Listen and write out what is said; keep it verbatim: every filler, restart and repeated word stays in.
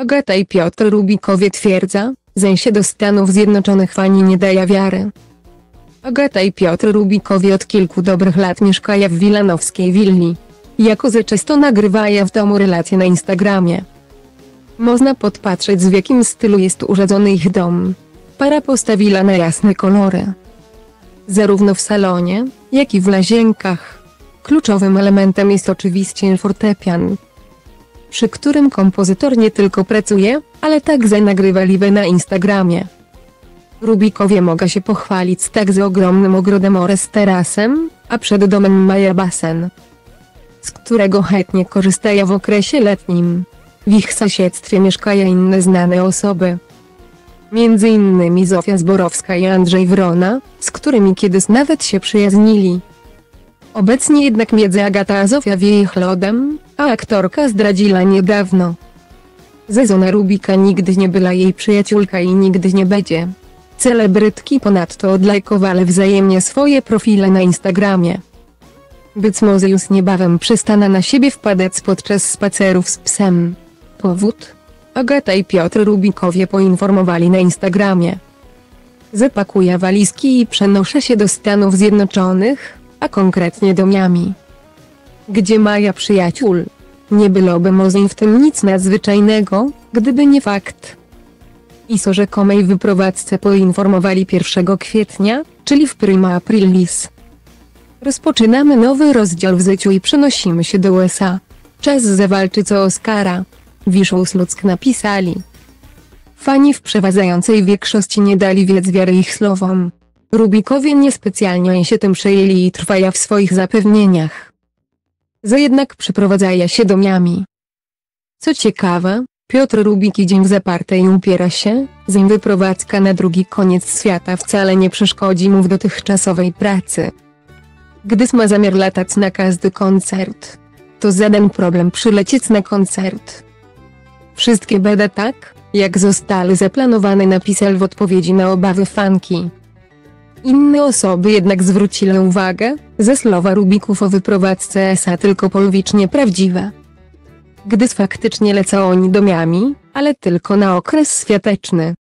Agata i Piotr Rubikowie twierdza, zeń się do Stanów Zjednoczonych fani nie daje wiary. Agata i Piotr Rubikowie od kilku dobrych lat mieszkają w wilanowskiej willi. Jako ze często nagrywają w domu relacje na Instagramie. Można podpatrzeć, w jakim stylu jest urządzony ich dom. Para postawiła na jasne kolory. Zarówno w salonie, jak i w łazienkach. Kluczowym elementem jest oczywiście fortepian, przy którym kompozytor nie tylko pracuje, ale także nagrywa live na Instagramie. Rubikowie mogą się pochwalić z tak z ogromnym ogrodem oraz tarasem, a przed domem mają basen, z którego chętnie korzystają w okresie letnim. W ich sąsiedztwie mieszkają inne znane osoby. Między innymi Zofia Zborowska i Andrzej Wrona, z którymi kiedyś nawet się przyjaźnili. Obecnie jednak między Agata a Zofia wieje chlodem, a aktorka zdradziła niedawno, że żona Rubika nigdy nie była jej przyjaciółka i nigdy nie będzie. Celebrytki ponadto odlajkowały wzajemnie swoje profile na Instagramie. Być może już niebawem przestaną na siebie wpadać podczas spacerów z psem. Powód? Agata i Piotr Rubikowie poinformowali na Instagramie: zapakuję walizki i przenoszę się do Stanów Zjednoczonych, a konkretnie do Miami, gdzie maja przyjaciół. Nie byłoby może w tym nic nadzwyczajnego, gdyby nie fakt, iż o rzekomej wyprowadzce poinformowali pierwszego kwietnia, czyli w prima aprilis. Rozpoczynamy nowy rozdział w życiu i przenosimy się do U S A. Czas zawalczyć o Oscara. Wiszą Słuck napisali. Fani w przeważającej większości nie dali więc wiary ich słowom. Rubikowie niespecjalnie się tym przejęli i trwają w swoich zapewnieniach, że jednak przeprowadzają się do Miami. Co ciekawe, Piotr Rubik idzie w zaparte i upiera się, że wyprowadzka na drugi koniec świata wcale nie przeszkodzi mu w dotychczasowej pracy. Gdyż ma zamiar latać na każdy koncert, to żaden problem przylecieć na koncert. Wszystkie będą tak, jak zostały zaplanowane, napisał w odpowiedzi na obawy fanki. Inne osoby jednak zwróciły uwagę, że słowa Rubików o wyprowadzce S A tylko polowicznie prawdziwe. Gdyż faktycznie lecą oni do Miami, ale tylko na okres świąteczny.